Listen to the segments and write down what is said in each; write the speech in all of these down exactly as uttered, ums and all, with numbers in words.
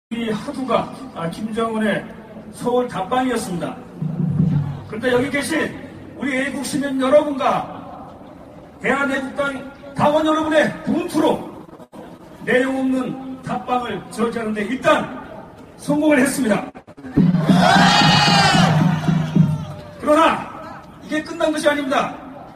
이 하두가 아, 김정은의 서울 답방이었습니다. 그런데 여기 계신 우리 애국 시민 여러분과 대한애국당 당원 여러분의 분투로 내용 없는 답방을 저지하는데 일단 성공을 했습니다. 그러나 이게 끝난 것이 아닙니다.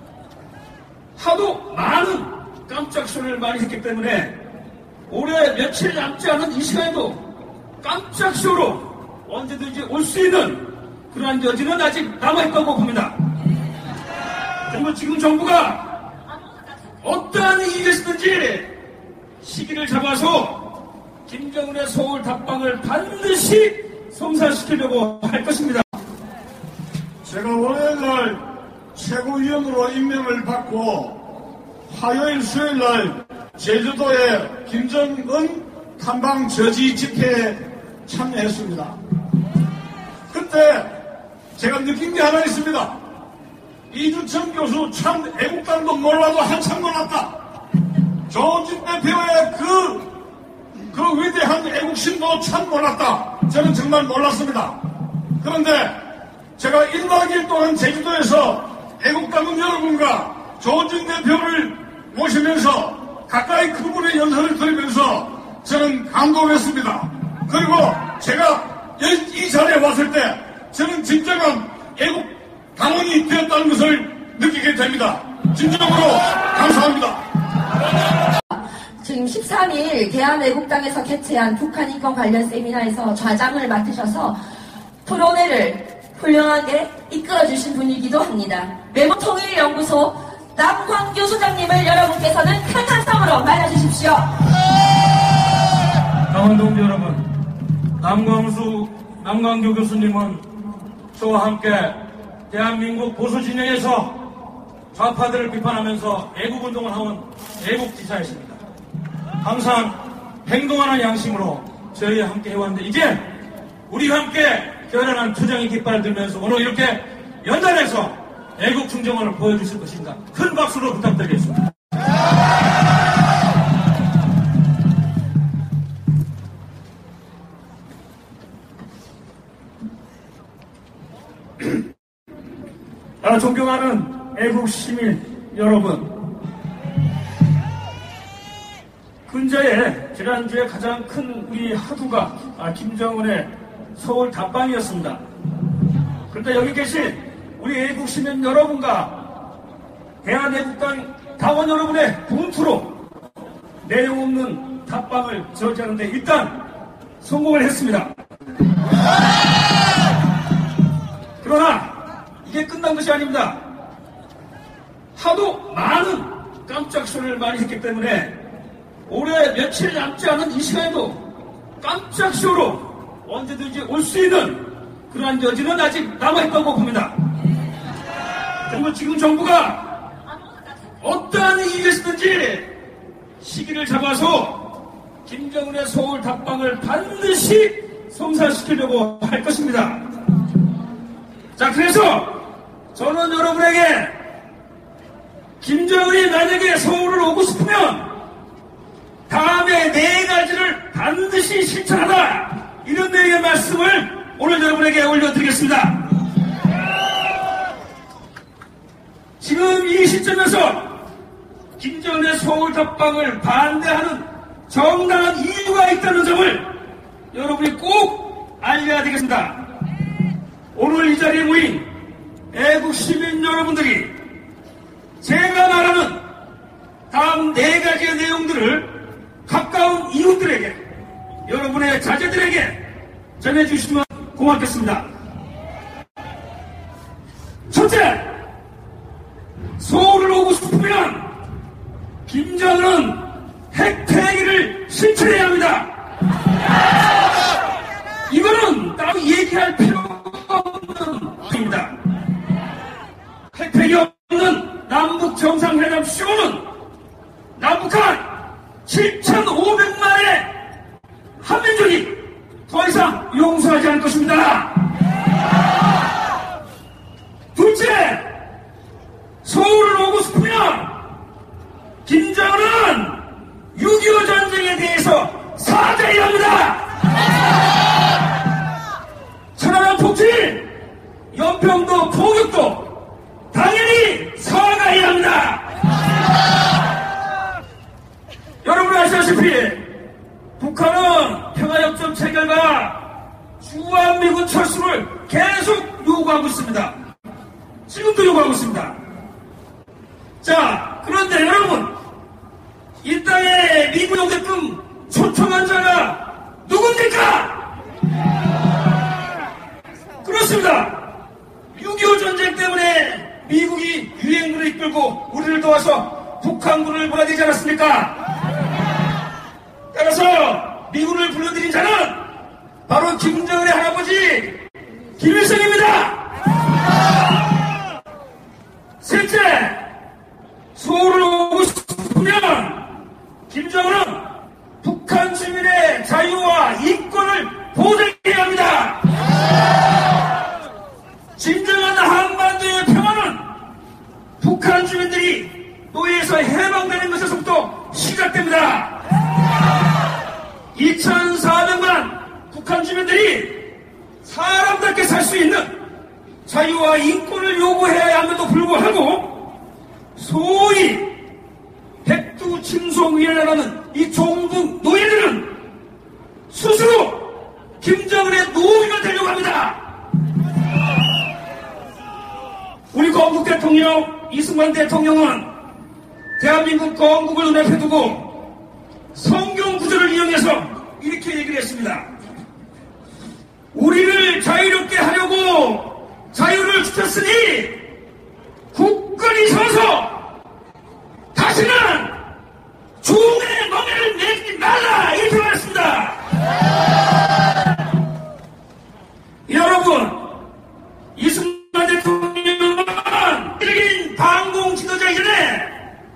하도 많은 깜짝 쇼를 많이 했기 때문에 올해 며칠 남지 않은 이 시간에도 깜짝 쇼로 언제든지 올 수 있는 그러한 여지는 아직 남아있다고 봅니다. 그리고 지금 정부가 어떠한 이익이었든지 시기를 잡아서 김정은의 서울 답방을 반드시 성사시키려고 할 것입니다. 제가 월요일날 최고위원으로 임명을 받고 화요일 수요일날 제주도의 김정은 탐방 저지 집회에 참여했습니다. 그때 제가 느낀 게 하나 있습니다. 이주천 교수 참 애국당도 몰라도 한참 몰랐다. 조은진 대표의 그, 그 위대한 애국심도 참 몰랐다. 저는 정말 몰랐습니다. 그런데 제가 일 박 이 일 동안 제주도에서 애국당원 여러분과 조은진 대표를 모시면서 가까이 그분의 연설을 들으면서 저는 감동했습니다. 그리고 제가 이 자리에 왔을 때 저는 진정한 애국 당원이 되었다는 것을 느끼게 됩니다. 진정으로 감사합니다. 지금 십삼 일 대한애국당에서 개최한 북한 인권 관련 세미나에서 좌장을 맡으셔서 토론회를 훌륭하게 이끌어주신 분이기도 합니다. 외모통일연구소 남광규 소장님을 여러분께서는 큰 함성으로 맞아주십시오. 당원 동지 여러분, 남광수, 남광규 교수님은 저와 함께 대한민국 보수 진영에서 좌파들을 비판하면서 애국운동을 하온 애국지사이십니다. 항상 행동하는 양심으로 저희와 함께 해왔는데 이제 우리가 함께 결연한 투쟁의 깃발을 들면서 오늘 이렇게 연단해서 애국 충정을 보여주실 것입니다. 큰 박수로 부탁드리겠습니다. 아, 존경하는 애국 시민 여러분, 근저에 지난주에 가장 큰 우리 하두가 아, 김정은의 서울 답방이었습니다. 그런데 여기 계신 우리 애국 시민 여러분과 대한애국당 당원 여러분의 분투로 내용 없는 답방을 저지하는데 일단 성공을 했습니다. 그러나 이게 끝난 것이 아닙니다. 하도 많은 깜짝 쇼를 많이 했기 때문에 올해 며칠 남지 않은 이 시간에도 깜짝 쇼로 언제든지 올 수 있는 그러한 여지는 아직 남아있다고 봅니다. 그리고 지금 정부가 어떠한 이익이었든지 시기를 잡아서 김정은의 서울 답방을 반드시 성사시키려고 할 것입니다. 자, 그래서 저는 여러분에게 김정은이 만약에 서울을 오고 싶으면 다음에 네 가지를 반드시 실천하라, 이런 내용의 말씀을 오늘 여러분에게 올려드리겠습니다. 지금 이 시점에서 김정은의 서울 답방을 반대하는 정당한 이유가 있다는 점을 여러분이 꼭 알려야 되겠습니다. 오늘 이 자리에 모인 애국 시민 여러분들이 제가 말하는 다음 네 가지의 내용들을 가까운 이웃들에게, 여러분의 자제들에게 전해주시면 고맙겠습니다. 첫째, 서울을 오고 싶으면 김정은은 핵폐기를 실천해야 합니다. 이거는 따로 얘기할 필요가 없는 것입니다. 핵폐기 없는 남북 정상회담 쇼는 남북한 칠천오백만의 한민족이 더 이상 용서하지 않을 것입니다. 둘째, 서울을 오고 싶으면 김정은은 육이오 전쟁에 대해서 사죄해야 합니다. 전협점 체결과 주한미군 철수를 계속 요구하고 있습니다. 지금도 요구하고 있습니다. 자, 그런데 여러분, 이 땅에 미군 영대금 초청한 자가 누굽니까? 그렇습니다. 육이오 전쟁 때문에 미국이 유행군을 이끌고 우리를 도와서 북한군을 몰아내지 않았습니까? 따라서 미군을 불러들인 자는 바로 김정은의 할아버지 김일성입니다. 셋째, 서울을 오고 싶으면 김정은은 북한 주민의 자유와 인권을 보장해야 합니다. 진정한 한반도의 평화는 북한 주민들이 노예에서 해방되는 것에서부터 시작됩니다. 이천사백만 북한 주민들이 사람답게 살 수 있는 자유와 인권을 요구해야 함에도 불구하고 소위 백두침송위원회라는 이 종북 노예들은 스스로 김정은의 노예가 되려고 합니다. 우리 건국 대통령 이승만 대통령은 대한민국 건국을 눈앞에 두고 성경 구절을 이용해서 이렇게 얘기를 했습니다. 우리를 자유롭게 하려고 자유를 주셨으니 굳건히 서서 다시는 종의 멍에를 내지 말라, 이렇게 말했습니다. 여러분, 이승만 대통령은 일인 방공 지도자 이전에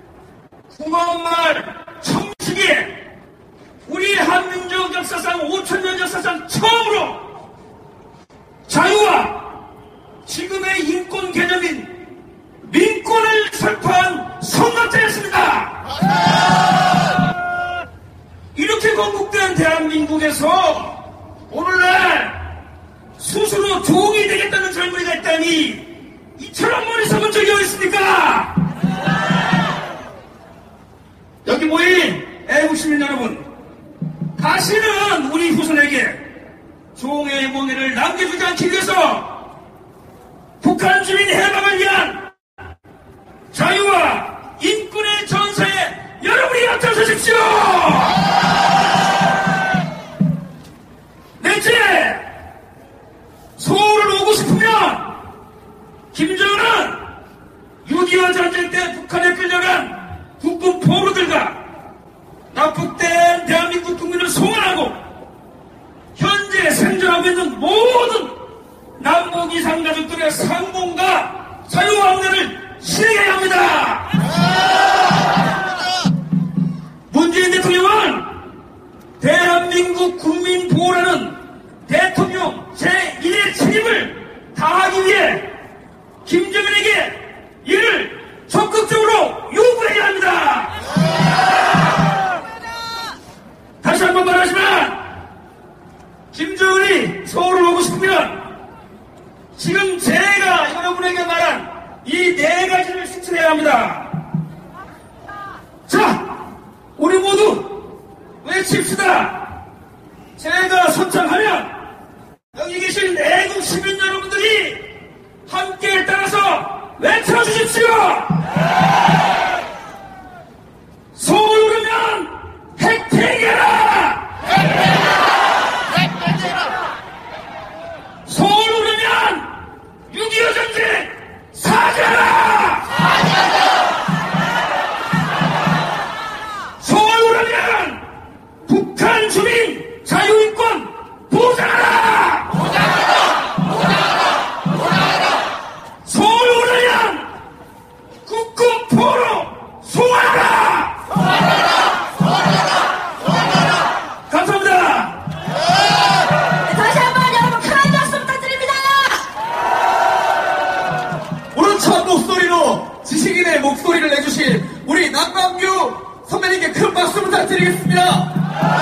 구만말 청식에 우리 한민족 역사상 오천 년 역사상 처음으로 자유와 지금의 인권 개념인 민권을 설파한 선각자였습니다. 이렇게 건국된 대한민국에서 오늘날 스스로 종이 되겠다는 젊은이가 있다니 이처럼 머리 서본 적이 어디 있습니까? 여기 모인 애국시민 여러분, 다시는 우리 후손에게 종의 몽해를 남겨주지 않기 위해서 북한 주민 해방을 위한 자유와 인권의 전사에 여러분이 앞장서십시오. 넷째, 서울을 오고 싶으면 김정은은 육이오 전쟁 때 북한에 끌려간 국군 포로들과 납북된 대한민국 국민을 송환하고 현재 생존하고 있는 모든 남북 이산 가족들의 상봉과 자유왕래를 실행해야 합니다. 문재인 대통령은 대한민국 국민 보호라는 대통령 제일의 책임을 다하기 위해 김정은에게 이를 적극적으로 요구해야 합니다. 다시 한번 말하지만 김정은이 서울을 오고 싶으면 지금 제가 여러분에게 말한 이 네 가지를 실천해야 합니다. 자, 우리 모두 외칩시다. 제가 선창하면 여기 계신 애국 시민 여러분들이 함께 따라서 외쳐주십시오. 서울 오르면 혜택이라! 서울 오르면 육이오 전쟁 사죄하라! 서울 오르면 북한 주민 자유인권 보장하라! 서울 오르면 국군 포로 송환하라! 감사합니다. 다시 한번 여러분 큰 박수 부탁드립니다. 오늘 첫 목소리로 지식인의 목소리를 내주신 우리 남광규 선배님께 큰 박수 부탁드리겠습니다.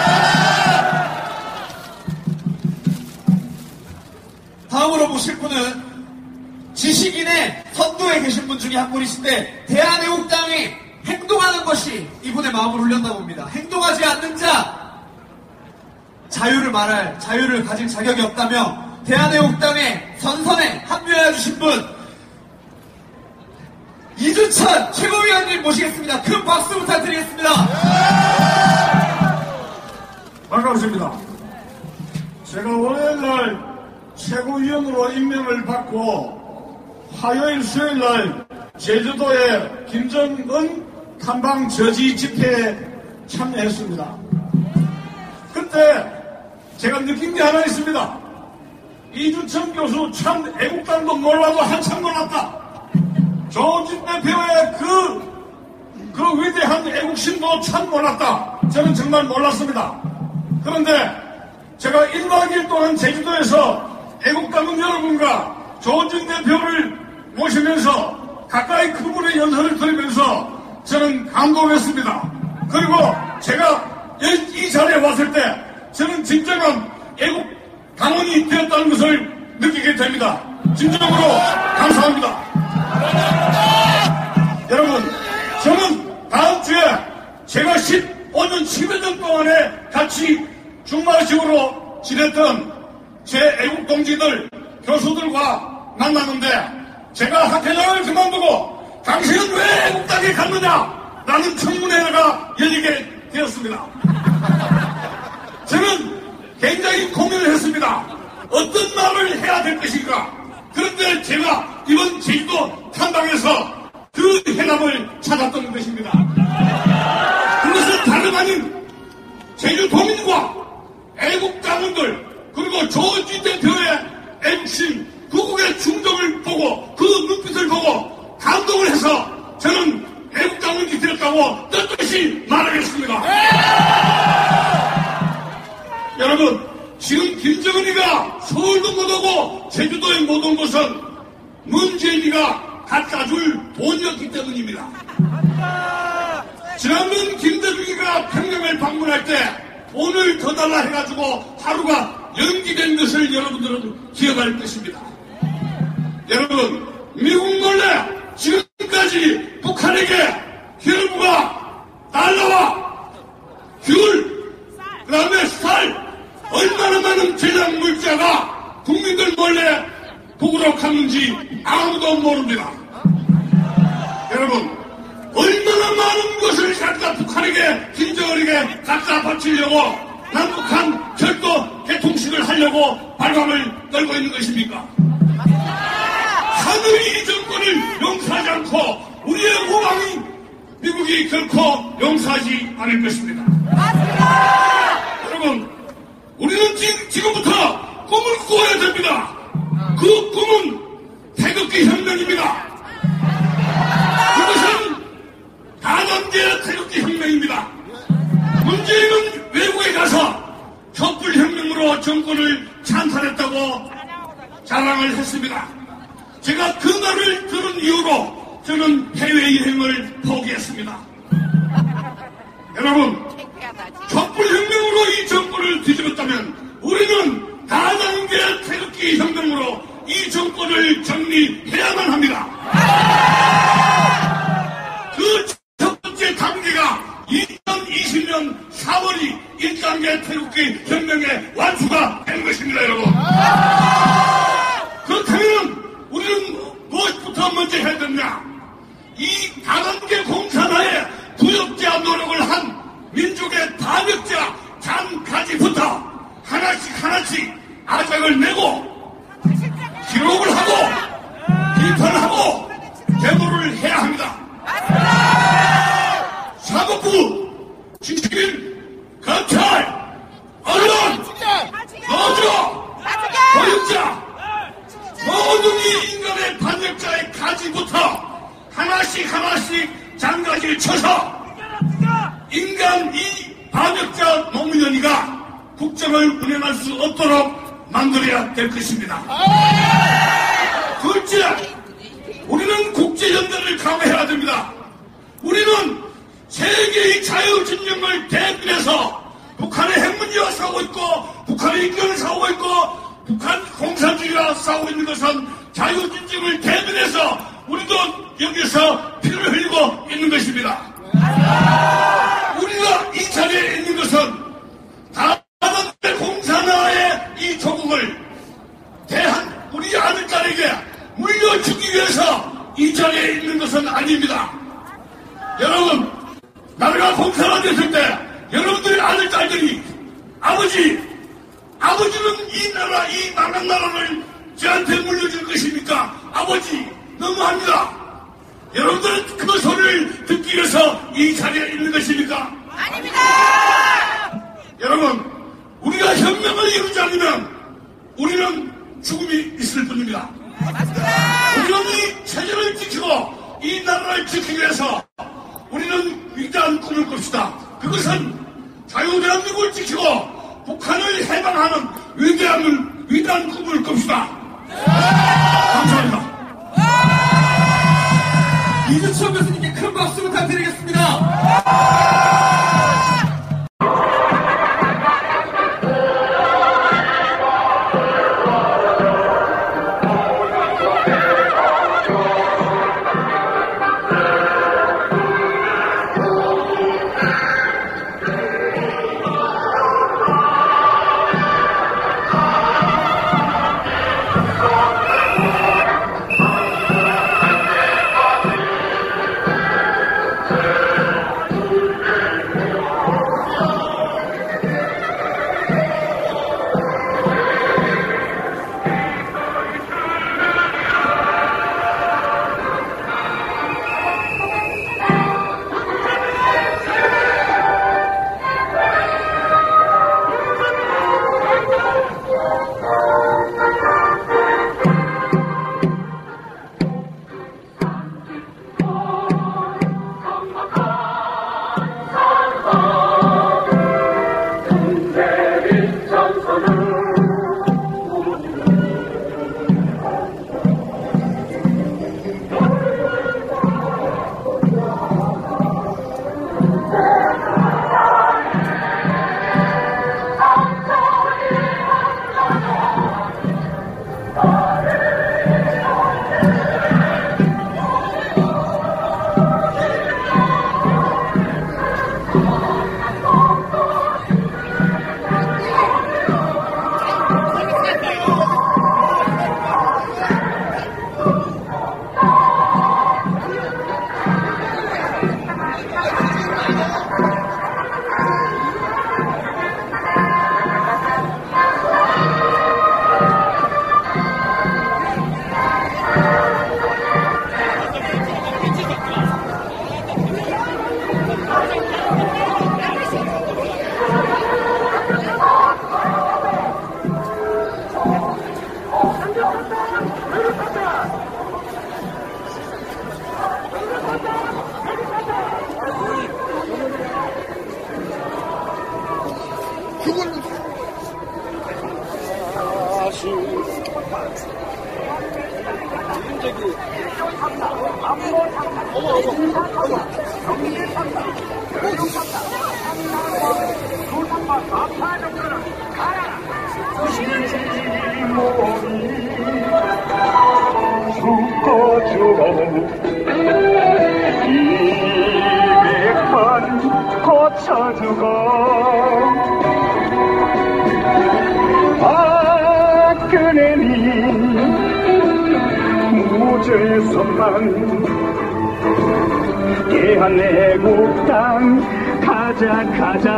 다음으로 모실 분은 지식인의 선두에 계신 분 중에 한 분이신데 대한애국당이 행동하는 것이 이분의 마음을 울렸나 봅니다. 행동하지 않는 자 자유를 말할 자유를 가질 자격이 없다며 대한애국당의 선선에 합류해 주신 분 이주천 최고위원님 모시겠습니다. 큰 박수 부탁드리겠습니다. 반갑습니다. 제가 월요일날 최고위원으로 임명을 받고 화요일 수요일날 제주도의 김정은 탐방 저지 집회에 참여했습니다. 그때 제가 느낀 게 하나 있습니다. 이주천 교수 참 애국당도 몰라도 한참 몰랐다. 조은진 대표의 그, 그 위대한 애국심도 참 몰랐다. 저는 정말 몰랐습니다. 그런데 제가 일박 이일 동안 제주도에서 애국당은 여러분과 조은진 대표를 모시면서 가까이 그분의 연설을 들으면서 저는 감동했습니다. 그리고 제가 이 자리에 왔을 때 저는 진정한 애국 당원이 되었다는 것을 느끼게 됩니다. 진정으로 감사합니다. 여러분, 저는 다음 주에 제가 십오 년, 십여 년 동안에 같이 중마식으로 지냈던 제 애국 동지들, 교수들과 만나는데 제가 학회장을 그만두고 당신은 왜 애국당에 갔느냐? 라는 청문회가 열리게 되었습니다. 저는 굉장히 고민을 했습니다. 어떤 말을 해야 될 것인가? 그런데 제가 이번 제주도 탐방에서 그 해답을 찾았던 것입니다. 그것은 다름 아닌 제주도민과 애국당원들 그리고 조은진 대표의 애국심, 그국의 중정을 보고 그 눈빛을 보고 감동을 해서 저는 애국당원이 되었다고 떳떳이 말하겠습니다. 여러분, 지금 김정은이가 서울도 못 오고 제주도에 못 온 것은 문재인이가 갖다 줄 돈이었기 때문입니다. 지난번 김대중이가 평양을 방문할 때 돈을 더 달라 해가지고 하루가 연기된 것을 여러분들은 기억할 것입니다. 여러분, 미국 몰래 지금까지 북한에게 혈부가 달러와 귤, 그 다음에 쌀, 얼마나 많은 제작 물자가 국민들 몰래 북으로 갔는지 아무도 모릅니다. 여러분, 얼마나 많은 것을 갖다 북한에게, 김정은에게 갖다 바치려고 남북한 철도 개통식을 하려고 발광을 떨고 있는 것입니까? 하늘이 이 정권을 용서하지 않고 우리의 우방이 미국이 결코 용서하지 않을 것입니다. 여러분, 우리는 지금, 지금부터 꿈을 꾸어야 됩니다. 그 꿈은 태극기 혁명입니다. 그것은 다단계 태극기 혁명입니다. 문재인은 외국에 가서 촛불혁명으로 정권을 찬탈했다고 자랑을 했습니다. 제가 그 말을 들은 이후로 저는 해외여행을 포기했습니다. 여러분, 촛불혁명으로 이 정권을 뒤집었다면 우리는 다단계 태극기 혁명으로 이 정권을 정리해야만 합니다. 그 첫 번째 단계가 이천이십 년 사월이 일 단계 태극기 혁명의 완수가 된 것입니다, 여러분. 그렇다면 우리는 무엇부터 먼저 해야 되느냐? 이 다단계 공산화에 부역자 노력을 한 민족의 반역자 장가지부터 하나씩 하나씩 아작을 내고 기록을 하고 비판하고 대모를 해야 합니다. 사법부, 지식인, 검찰, 언론, 노조, 보육자, 모든 이 인간의 반역자의 가지부터 하나씩 하나씩 장가지를 쳐서 인간 이 반역자 노무현이가 국정을 운영할 수 없도록 만들어야 될 것입니다. 둘째, 우리는 국제연대를 강화해야 됩니다. 우리는 세계의 자유진영을 대변해서 북한의 핵문제와 싸우고 있고 북한의 인권을 싸우고 있고 북한 공산주의와 싸우고 있는 것은 자유진영을 대변해서 우리도 여기서 피를 흘리고 있는 것입니다. 우리가 이 자리에 있는 것은 다단계 아닙니다. 여러분, 나라가 공사가 됐을 때 여러분들의 아들, 딸들이 아버지, 아버지는 이 나라, 이 나란 나라를 저한테 물려줄 것입니까? 아버지, 너무합니다. 여러분들은 그 소리를 듣기 위해서 이 자리에 있는 것입니까? 아닙니다! 여러분, 우리가 혁명을 이루지 않으면 우리는 죽음이 있을 뿐입니다. 우리는 이 체제를 지키고 이 나라를 지키기 위해서 우리는 위대한 꿈을 꿉시다. 그것은 자유대한민국을 지키고 북한을 해방하는 위대한, 위대한 꿈을 꿉시다. 감사합니다. 이주천 교수님께 큰 박수 부탁드리겠습니다. 이백번 고쳐주고 박근혜니 무죄선만 대한애국당 가자 가자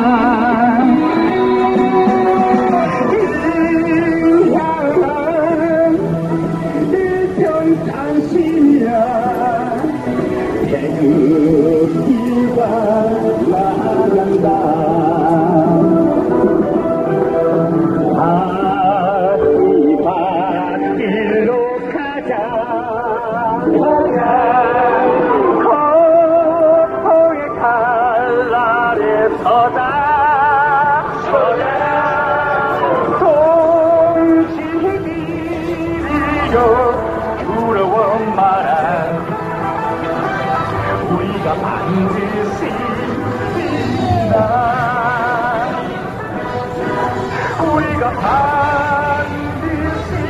인향한 일편 당신이야 태극기가 나간다 이 밭길로 가자 가자 공포의 칼날에 서자 서자 동지들이여 두려워 마라 우리가 반드시 이긴다 우리가 반드시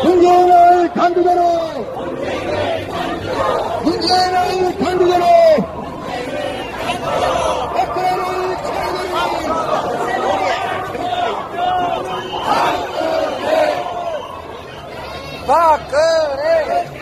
문재인을 간두자로 문재인을 간두자로 박근혜를 차려주자. 박근혜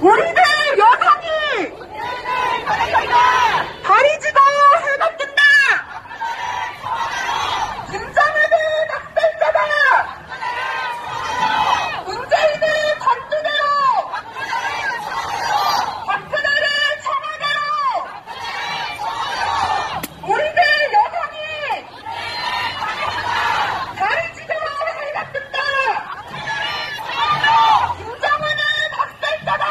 우리들 여성이 다리지도 해가 뜬다. 김정은은 납달자다. 문재인은 반두대로, 박근혜는 청와대로. 우리들 여성이 다리지도 해가 뜬다. 김정은은 납달자다.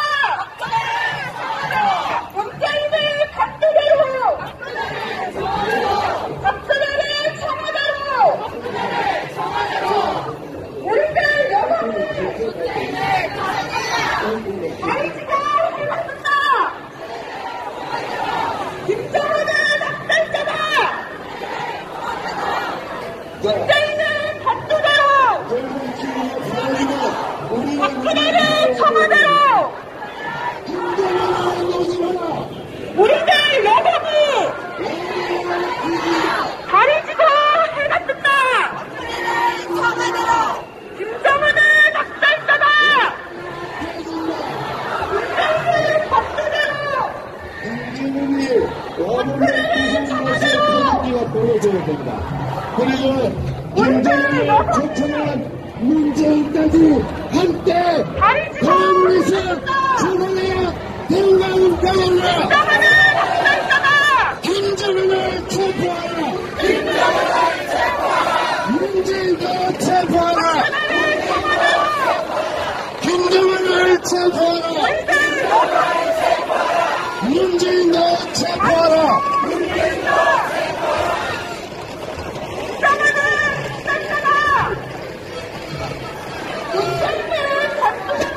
문재인은 반두대로, 박근혜는 청와대로. 우리들 여성이 다리지도 해가 뜬다. 김정은은 납달자다. 문재인은 반두대로, 박근혜는 청와대로. 우리들 여성이 다리지도 해가 뜬다. 김정은은 납달자다. 문재인은 반두대로, 박근혜는 청와대로. 보여줘야 됩니다. 그리고 김정은을 초청한 문재인까지 한때 강물에서 죽어내야 대우강운강을라 김정은은 납달자다. 김정은을 체포하라. 문재인도 체포하라. 김정은을 체포하라. 문재인도 체포하라. 김정은은 납달자다. 문재인은 반두대로.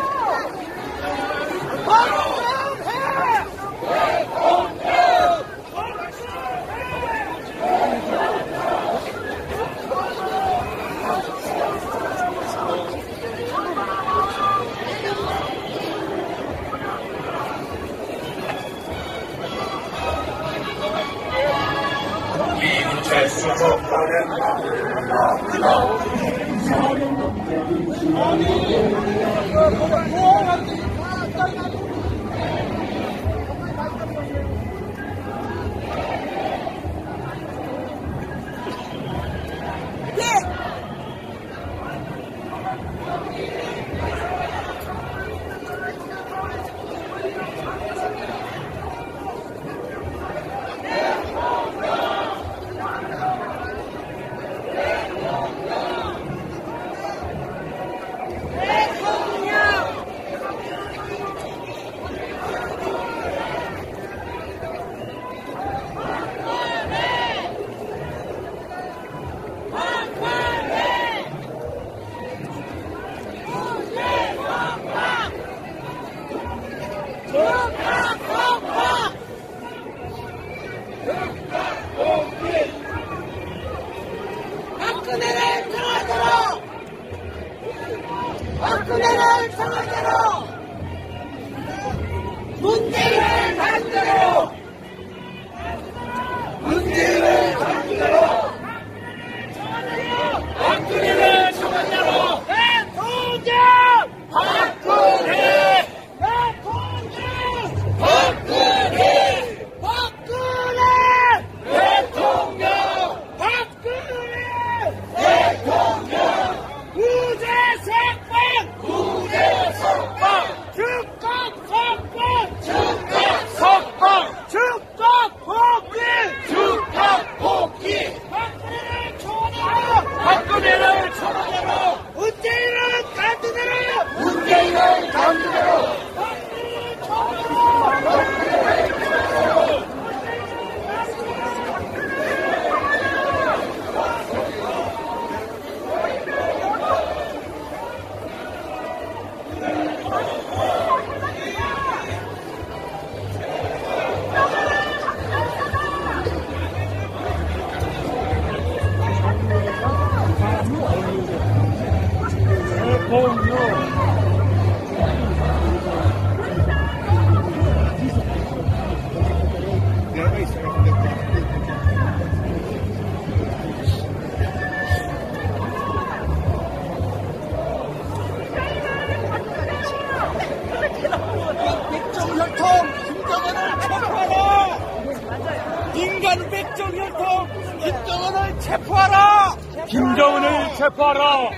체포하라.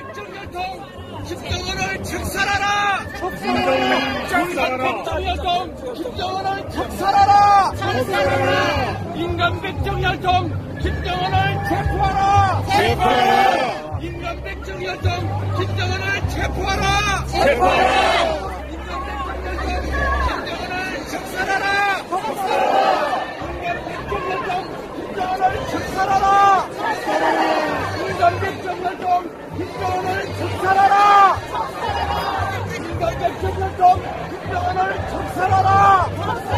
김정은을 책살하라! 김정은 김정은을 책살하라! 인간 백정 혈통 김정은을 체포하라. 체포하라! 인간 백정 혈통 김정은을 체포하라. 체포하라! 인간 백정 혈통 김정은을 책살하라. 인간 백정 혈통 김정은을 책살하라. 인간 백정 혈통 김정은을 책살하라.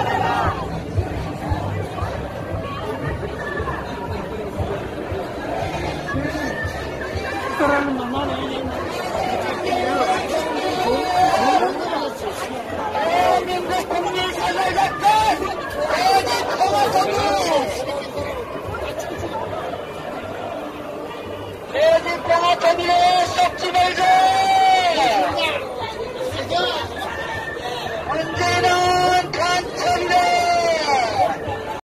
대한민국 국민 사살작전! 대한민국 평화선언! 대한민국 평화선언을 썩지 말자! 언제나